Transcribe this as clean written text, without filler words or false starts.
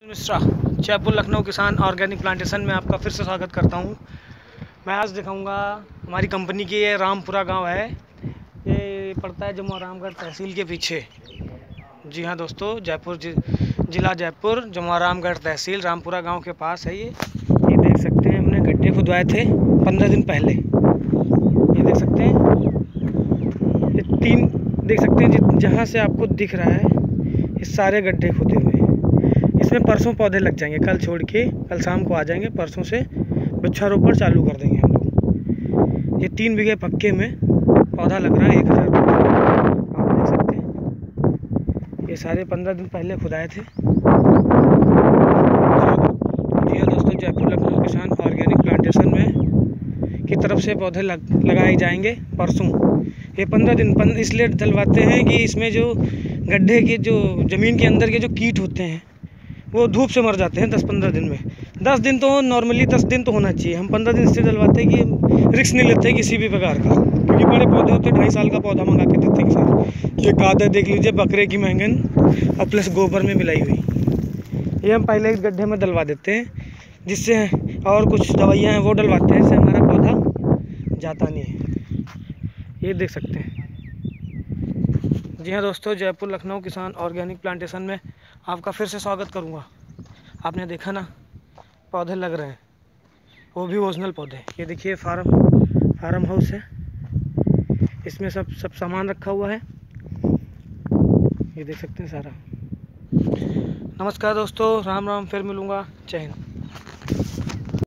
मिश्रा जयपुर लखनऊ किसान organic plantation में आपका फिर से स्वागत करता हूं। मैं आज दिखाऊंगा हमारी कंपनी की। ये रामपुरा गांव है, ये पड़ता है जमुआ रामगढ़ तहसील के पीछे। जी हां दोस्तों, जयपुर जिला जयपुर, जमुआ रामगढ़ तहसील, रामपुरा गांव के पास है ये देख सकते हैं, हमने गड्ढे खुदवाए थे 15 दिन पहले। ये देख सकते हैं, ये 3 देख सकते हैं जहाँ से आपको दिख रहा है, ये सारे गड्ढे खुदे हुए हैं। इसमें परसों पौधे लग जाएंगे, कल छोड़ के कल शाम को आ जाएंगे। परसों से वृक्षारोपण चालू कर देंगे हम लोग। ये 3 बीघे पक्के में पौधा लग रहा है, 1000 पौधा आप देख सकते हैं। ये सारे 15 दिन पहले खुदाए थे। जी हाँ दोस्तों, जयपुर लखनऊ किसान ऑर्गेनिक प्लांटेशन में की तरफ से पौधे लगाए जाएंगे परसों। ये 15 दिन इसलिए डलवाते हैं कि इसमें जो गड्ढे के जो ज़मीन के अंदर के जो कीट होते हैं वो धूप से मर जाते हैं 10-15 दिन में। 10 दिन तो नॉर्मली 10 दिन तो होना चाहिए। हम 15 दिन इससे डलवाते हैं कि रिस्क नहीं लेते किसी भी प्रकार का, क्योंकि बड़े पौधे होते हैं। 2.5 साल का पौधा मंगा के देते हैं किसान। ये खाद देख लीजिए, बकरे की मैंगन और प्लस गोबर में मिलाई हुई। ये हम पहले इस गड्ढे में डलवा देते हैं, जिससे और कुछ दवाइयाँ हैं वो डलवाते हैं, इससे हमारा पौधा जाता नहीं है। ये देख सकते हैं। जी हाँ दोस्तों, जयपुर लखनऊ किसान ऑर्गेनिक प्लांटेशन में आपका फिर से स्वागत करूँगा। आपने देखा ना, पौधे लग रहे हैं, वो भी ओरिजिनल पौधे। ये देखिए फार्म हाउस है, इसमें सब सामान रखा हुआ है। ये देख सकते हैं सारा। नमस्कार दोस्तों, राम राम, फिर मिलूँगा। जय हिंद।